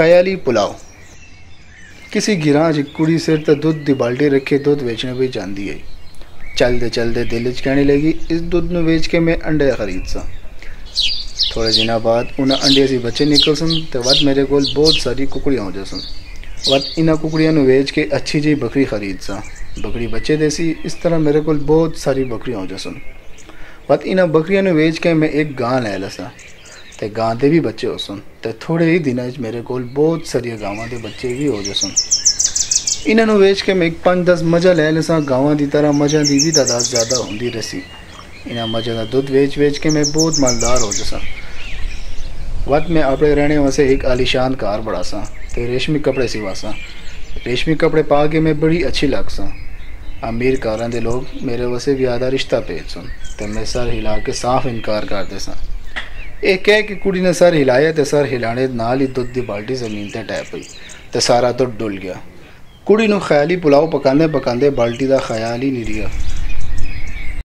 ख्याली पुलाव। किसी गिरां च कुड़ी सिर ते दुध दी बाल्टी रखे दुध वेचने भी जाती है। चलते चलते दिल च कहने लगी, इस दुध नूं वेच के मैं अंडे खरीद सा। थोड़े दिनों बाद उन्हें अंडे से बच्चे निकल सन तो वत मेरे को बहुत सारी कुकड़ियाँ हो जासन। वत इन्होंने कुकड़ियाँ नूं वेच के अच्छी जी बकरी खरीद सा। बकरी बच्चे देसी, इस तरह मेरे को बहुत सारी बकरियाँ हो जासन। वत इन्होंने बकरियाँ नूं वेच के मैं एक गां लै लसा ते गां दे भी बच्चे हो सन। ते थोड़े ही दिनों मेरे को बहुत सारिया गावां दे बच्चे भी हो जासन। इन्होंने वेच के मैं 5-10 मझां लै लसा। गावां की तरह मझां की भी तादाद ज़्यादा होंदी रसी। इन्हां मझां का दुध वेच वेच के मैं बहुत मालदार हो जासा। वत मैं अपने रहने वास्ते एक आलीशान कार बढ़ासा ते रेशमी कपड़े सिवासा। रेशमी कपड़े पा के मैं बड़ी अच्छी लग सा। अमीर कारां दे लोग मेरे वास्ते ज़्यादा रिश्ता भेज सन ते मैं सर हिला के साफ इनकार कर दे सा। एक कह कि कुड़ी ने सर हिलाया तो सर हिलाने नाल ही दुध की बाल्टी जमीन ते टै पई ते सारा दुध डुल गया। कुड़ी नूं ख्याली पुलाव पकांदे पकांदे बाल्टी का ख्याल ही नहीं रहा।